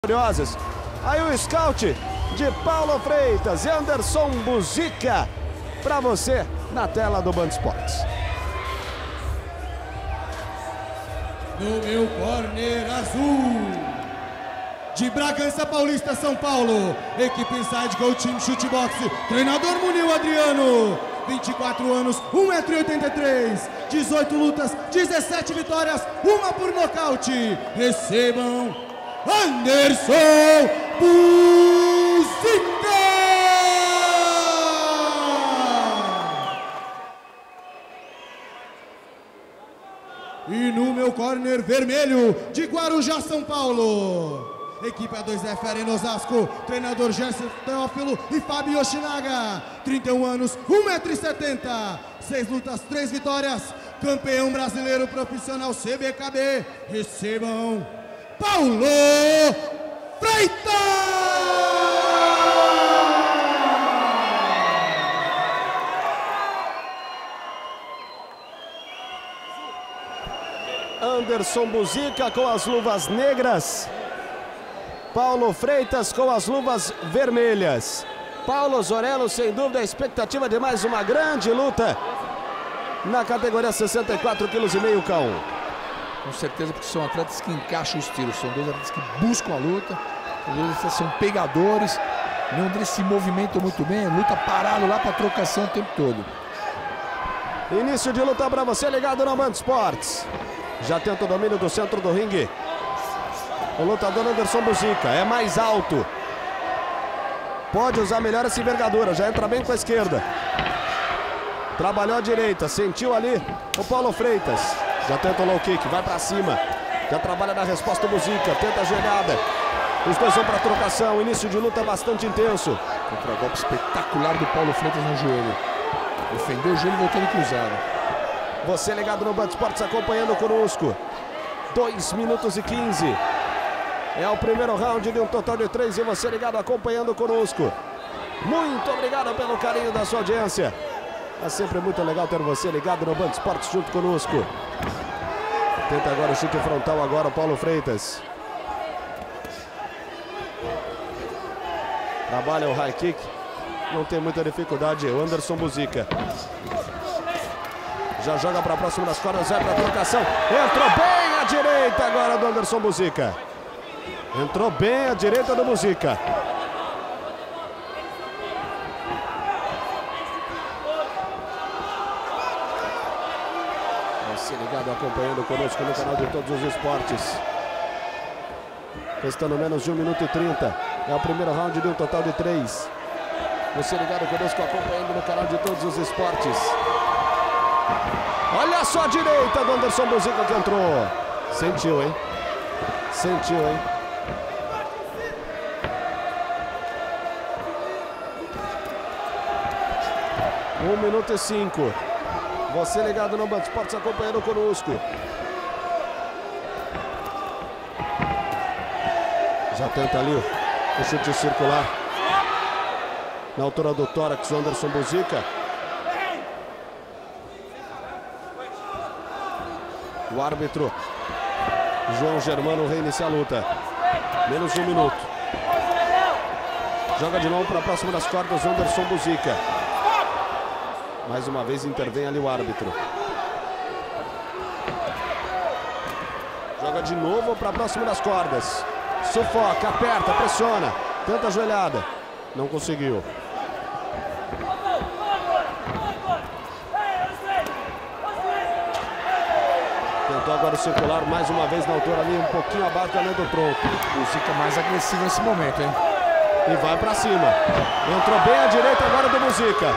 Curiosas. Aí o scout de Paulo Freitas e Anderson Buzica para você na tela do Band Esportes. No meu corner azul, de Bragança Paulista, São Paulo, equipe Inside Go Team Chutebox, treinador Munil Adriano, 24 anos, 1,83 m, 18 lutas, 17 vitórias, uma por nocaute. Recebam Anderson Buzica! E no meu corner vermelho, de Guarujá, São Paulo, equipe A2F Arena Osasco, treinador Gerson Teófilo e Fábio Yoshinaga, 31 anos, 1,70 m, 6 lutas, 3 vitórias, campeão brasileiro profissional CBKB. Recebam Paulo Freitas! Anderson Buzica com as luvas negras, Paulo Freitas com as luvas vermelhas. Paulo Zorello, sem dúvida, a expectativa de mais uma grande luta na categoria 64,5 kg K1. Com certeza, porque são atletas que encaixam os tiros, são dois atletas que buscam a luta, eles são pegadores, nenhum deles se movimenta muito bem, luta parado lá para trocação o tempo todo. Início de luta para você ligado no Band Esportes. Já tenta o domínio do centro do ringue. O lutador Anderson Buzica é mais alto. Pode usar melhor essa envergadura, já entra bem com a esquerda. Trabalhou a direita, sentiu ali o Paulo Freitas. Já tenta o low kick, vai pra cima. Já trabalha na resposta o Buzica, tenta a joelhada. Os dois vão pra trocação, início de luta bastante intenso. Contra-golpe espetacular do Paulo Freitas no joelho. Defendeu o joelho voltando cruzado. Você ligado no Band Esportes acompanhando conosco. 2 minutos e 15. É o primeiro round de um total de 3 e você ligado acompanhando conosco. Muito obrigado pelo carinho da sua audiência. É sempre muito legal ter você ligado no Band Esportes junto conosco. Tenta agora o chute frontal agora o Paulo Freitas. Trabalha o high kick. Não tem muita dificuldade o Anderson Buzica. Já joga para próximo das cordas, vai para a trocação. Entrou bem à direita agora do Anderson Buzica. Entrou bem à direita do Buzica. Você ligado acompanhando conosco no canal de Todos os Esportes. Restando menos de 1 minuto e 30. É o primeiro round de um total de 3. Você ligado conosco acompanhando no canal de Todos os Esportes. Olha só a direita do Anderson Buzica que entrou. Sentiu, hein? Sentiu, hein? Um minuto e 5. Você ligado no Band Esportes acompanhando conosco. Já tenta ali o chute circular. Na altura do tórax, o Anderson Buzica. O árbitro João Germano reinicia a luta. Menos de 1 minuto. Joga de novo para próximo das cordas, Anderson Buzica. Mais uma vez intervém ali o árbitro. Joga de novo para próximo das cordas. Sufoca, aperta, pressiona. Tenta a joelhada. Não conseguiu. Tentou agora o circular mais uma vez na altura ali, um pouquinho abaixo da linha do tronco. Buzica mais agressivo nesse momento, hein? E vai pra cima. Entrou bem à direita agora do Buzica.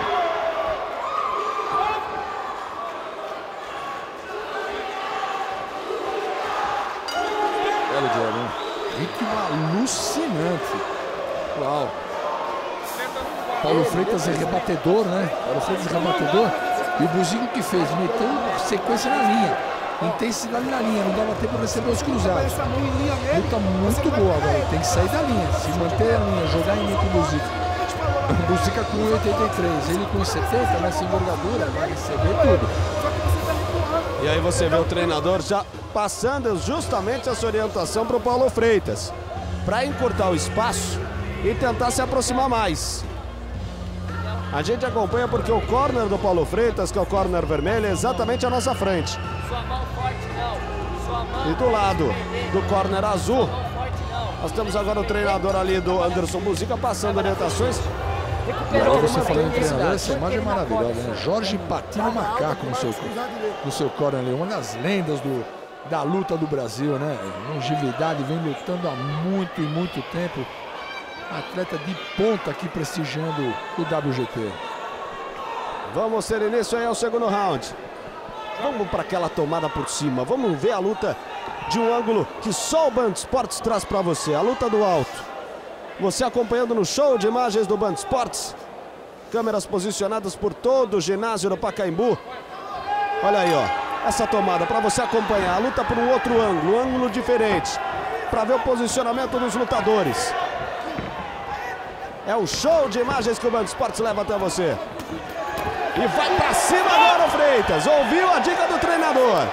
Belo duelo, hein? Ritmo alucinante. Uau. Paulo Freitas é rebatedor, né? Paulo Freitas é rebatedor. E o Buzica que fez? Meteu sequência na linha. Intensidade na linha, não dava tempo de receber os cruzados. Luta muito boa agora, tem que sair da linha, se manter a linha, jogar em linha com o Buzica. O Buzica com 1,83, ele com 1,70, nessa envergadura, vai receber tudo. E aí você vê o treinador já passando justamente essa orientação para o Paulo Freitas. para encurtar o espaço e tentar se aproximar mais. A gente acompanha porque o corner do Paulo Freitas, que é o corner vermelho, é exatamente à nossa frente. E do lado do corner azul, nós temos agora o treinador ali do Anderson Buzica passando orientações. E aí você falando em treinador, essa imagem é maravilhosa, né? Jorge Patino Macaco no seu corner ali, uma das lendas da luta do Brasil, né? Longevidade, vem lutando há muito e muito tempo. Atleta de ponta aqui prestigiando o WGP. Vamos ter início aí ao segundo round. Vamos para aquela tomada por cima. Vamos ver a luta de um ângulo que só o Band Esportes traz para você. A luta do alto. Você acompanhando no show de imagens do Band Esportes. Câmeras posicionadas por todo o ginásio do Pacaembu. Olha aí, ó. Essa tomada para você acompanhar. A luta por um outro ângulo, um ângulo diferente. Para ver o posicionamento dos lutadores. É o show de imagens que o Band Esportes leva até você. E vai para cima agora o Freitas. Ouviu a dica do treinador.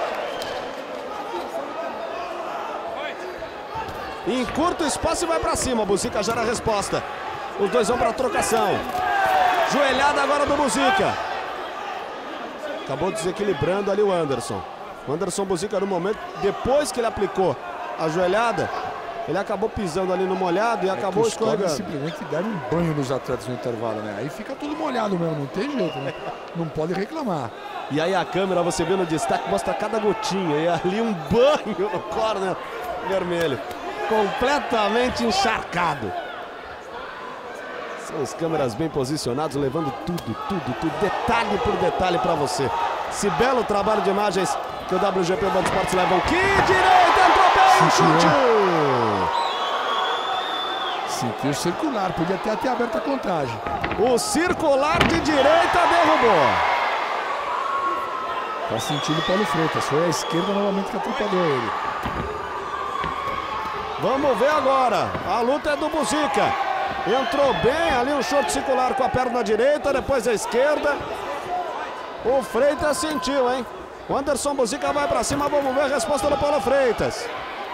Encurta o espaço e vai para cima. Buzica já na resposta. Os dois vão para a trocação. Joelhada agora do Buzica. Acabou desequilibrando ali o Anderson. O Anderson Buzica no momento, depois que ele aplicou a joelhada, ele acabou pisando ali no molhado e acabou escorregando. Simplesmente deram um banho nos atletas no intervalo, né? Aí fica tudo molhado mesmo, não tem jeito, né? Não pode reclamar. E aí a câmera, você vê no destaque, mostra cada gotinha. E ali um banho no corner vermelho. Completamente encharcado. São as câmeras bem posicionadas, levando tudo, detalhe por detalhe para você. Esse belo trabalho de imagens que o WGP Band Esportes levam. Que direita, entrou bem o chute! Sentiu circular, podia ter até aberto a contagem. O circular de direita derrubou. Tá sentindo o Paulo Freitas, foi à esquerda novamente que atrapalhou ele. Vamos ver agora, a luta é do Buzica. Entrou bem ali um chute circular com a perna direita, depois a esquerda. O Freitas sentiu, hein? O Anderson Buzica vai pra cima, vamos ver a resposta do Paulo Freitas.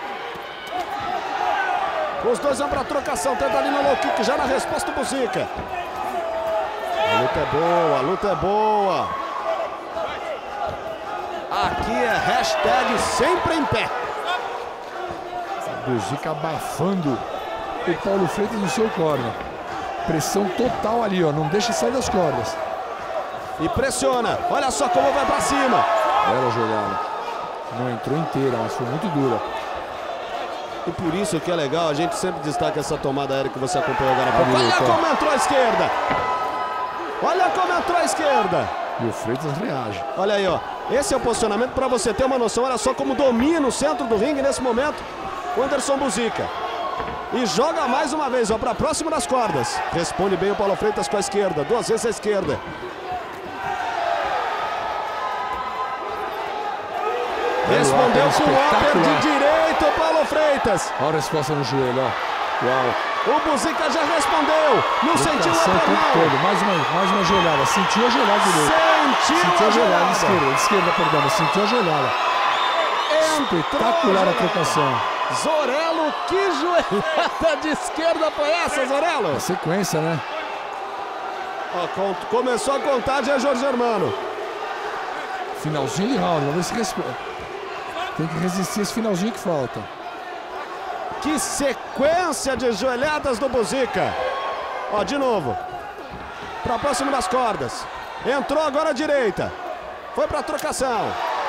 Os dois vão pra trocação, tenta ali no low kick, já na resposta do Buzica. A luta é boa, a luta é boa. Aqui é hashtag sempre em pé. Buzica abafando o Paulo Freitas no seu corner. Pressão total ali, ó, não deixa sair das cordas. E pressiona, olha só como vai pra cima. Bela jogada. Não entrou inteira, mas foi muito dura. E por isso que é legal, a gente sempre destaca essa tomada aérea que você acompanhou agora há pouco. Olha como entrou a esquerda. Olha como entrou a esquerda. E o Freitas reage. Olha aí, ó. Esse é o posicionamento para você ter uma noção. Olha só como domina o centro do ringue nesse momento o Anderson Buzica. E joga mais uma vez, ó, para próximo das cordas. Responde bem o Paulo Freitas com a esquerda, duas vezes a esquerda. Respondeu com o upper de direito o Paulo Freitas. Olha a resposta no joelho, ó. Uau. O Buzica já respondeu. Não sentiu o upper, não. Mais uma joelhada. Sentiu a joelhada direita. Sentiu a joelhada. Esquerda, perdão. Sentiu a joelhada. Espetacular a trocação. Zorello, que joelhada de esquerda foi essa, Zorello? A sequência, né? Ó, começou a contagem a Jorge Germano. Finalzinho de round, vamos ver se responde. Tem que resistir esse finalzinho que falta. Que sequência de joelhadas do Buzica. Ó, de novo. Para próximo das cordas. Entrou agora à direita. Foi para a trocação.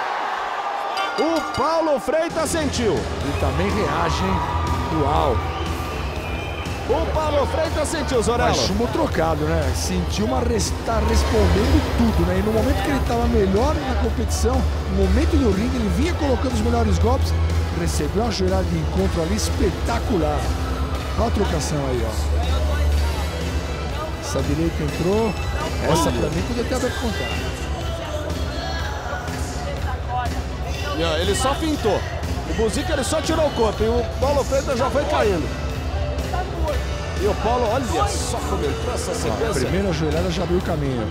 O Paulo Freitas sentiu. E também reage, hein? Uau. O Paulo Freitas sentiu, Zorello. Mas chumbo trocado, né? Sentiu tá respondendo tudo, né? E no momento que ele estava melhor na competição, no momento do ringue, ele vinha colocando os melhores golpes, recebeu uma joelhada de encontro ali espetacular. Olha a trocação aí, ó. Essa direita entrou. Essa pra mim podia ter aberto contagem. Ele só pintou. O Buzica ele só tirou o corpo e o Paulo Freitas já foi caindo. E o Paulo, olha só como entrou essa sequência. A primeira joelhada já abriu o caminho.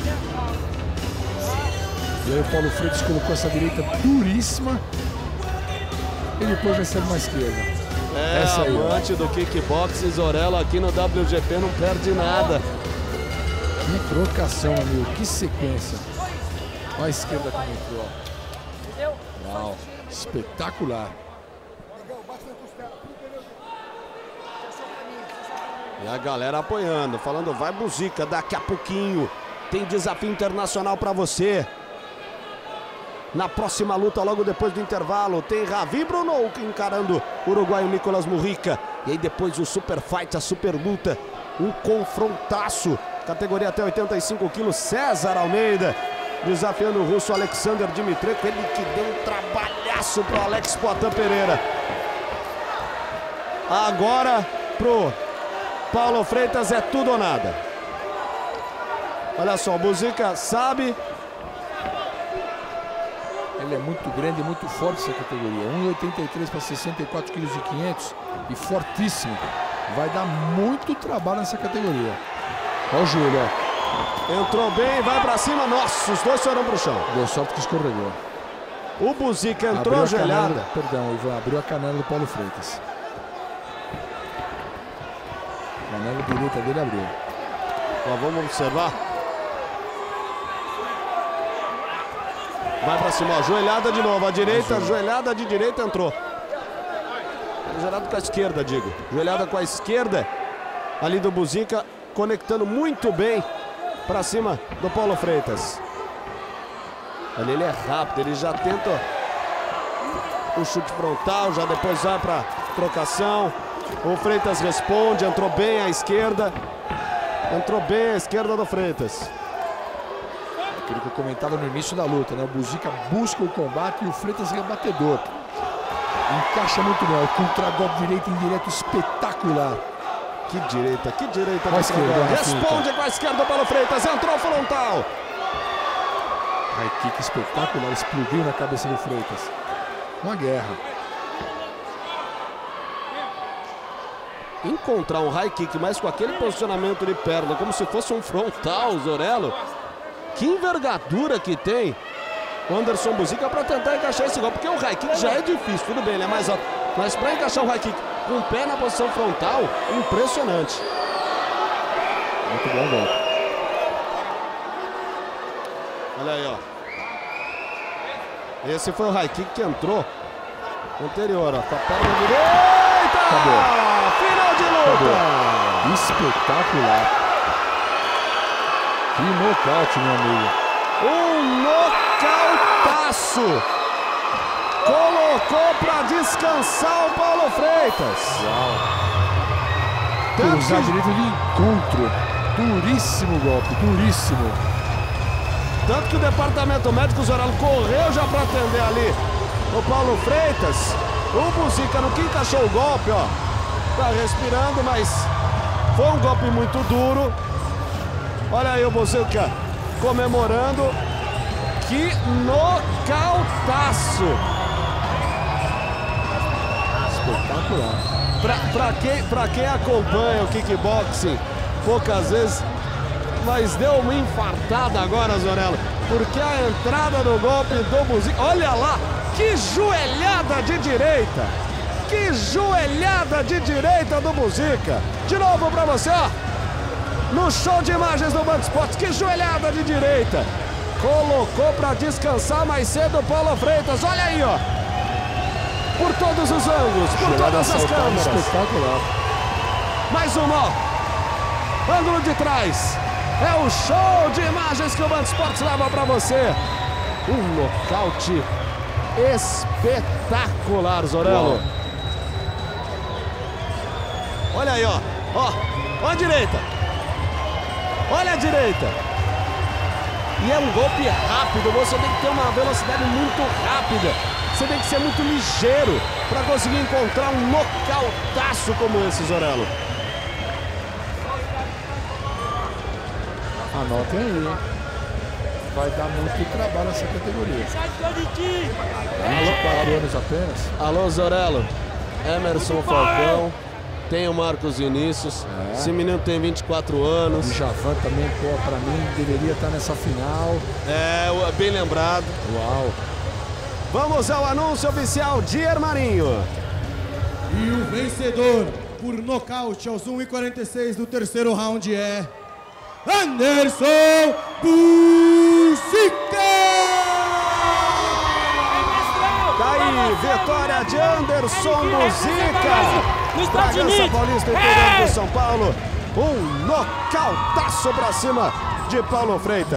E aí o Paulo Freitas colocou essa direita duríssima. E depois recebe uma esquerda. É, essa aí, amante do kickboxing, Zorello aqui no WGP não perde nada. Que trocação, amigo, que sequência. Olha a esquerda como entrou, ó. Uau, espetacular. E a galera apoiando, falando, vai Buzica, daqui a pouquinho tem desafio internacional pra você. Na próxima luta, logo depois do intervalo, tem Ravi Brunou encarando o uruguaio Nicolas Murrica. E aí depois o super fight, a super luta, um confrontaço. Categoria até 85 quilos, César Almeida desafiando o russo Alexander Dimitrenko, ele que deu um trabalhaço pro Alex Poitin Pereira. Agora pro Paulo Freitas é tudo ou nada. Olha só, o Buzica sabe. Ele é muito grande e muito forte essa categoria. 1,83 para 64,5 kg e fortíssimo. Vai dar muito trabalho nessa categoria. Olha o joelho, ó. Entrou bem, vai pra cima. Nossa, os dois foram pro chão. Deu sorte que escorregou. O Buzica entrou ajoelhada. Perdão, Ivan, abriu a canela do Paulo Freitas. A canela direita dele abriu. Ó, vamos observar. Vai pra cima, ó, joelhada de novo. A direita, joelhada de direita entrou. Joelhada com a esquerda, digo. Joelhada com a esquerda ali do Buzica, conectando muito bem pra cima do Paulo Freitas. Ali ele é rápido, ele já tenta o chute frontal, já depois vai pra trocação. O Freitas responde, entrou bem à esquerda. Entrou bem à esquerda do Freitas. Aquilo que eu comentava no início da luta, né? O Buzica busca o combate e o Freitas rebatedor. Encaixa muito bem, o contra-golpe direito indireto espetacular. Que direita com a esquerda. Responde com a esquerda para o Freitas, entrou frontal. High kick espetacular, explodiu na cabeça do Freitas. Uma guerra. Encontrar um high kick, mas com aquele posicionamento de perna, como se fosse um frontal, Zorello. Que envergadura que tem o Anderson Buzica para tentar encaixar esse golpe, porque o high kick já é difícil, tudo bem, ele é mais alto, mas para encaixar um high kick com o pé na posição frontal, impressionante. Muito bom golpe. Olha aí, ó. Esse foi o high kick que entrou anterior, ó, com a perna direita. Acabou. Final de luta. Acabou. Espetacular. Que nocaute, meu amigo. Um nocautaço. Colocou para descansar o Paulo Freitas. Uau. Cruzar direito de encontro. Duríssimo golpe, duríssimo. Tanto que o departamento médico, Zorello, correu já para atender ali o Paulo Freitas. O Buzica, no que encaixou o golpe, ó, tá respirando, mas foi um golpe muito duro. Olha aí o Buzica comemorando. Que nocautaço! Espetacular. Pra quem acompanha o kickboxing poucas vezes, mas deu uma infartada agora, Zorello, porque a entrada do golpe do Buzica, olha lá, que joelhada de direita! Que joelhada de direita do Buzica! De novo pra você, ó, no show de imagens do Band Esportes, que joelhada de direita! Colocou para descansar mais cedo o Paulo Freitas, olha aí, ó! Por todos os ângulos, por todas as câmeras. Espetacular. Mais uma, ó. Ângulo de trás. É o show de imagens que o Band Esportes leva para você. Um nocaute espetacular, Zorello. Uau. Olha aí, ó. Ó a direita. Olha a direita. E é um golpe rápido, você tem que ter uma velocidade muito rápida. Você tem que ser muito ligeiro para conseguir encontrar um nocautaço como esse, Zorello. Anotem aí, hein? Vai dar muito trabalho nessa categoria. 24 anos apenas. Alô, Zorello. Emerson Falcão. Tem o Marcos Vinícius. Esse menino tem 24 anos. O Javan também, pô, pra mim, deveria estar nessa final. É, bem lembrado. Uau. Vamos ao anúncio oficial de Marinho. E o vencedor por nocaute aos 1:46 do terceiro round é Anderson Buzica! Daí, vitória de Anderson Buzica. Bragança Paulista, interior do São Paulo. Um nocautaço pra cima de Paulo Freitas.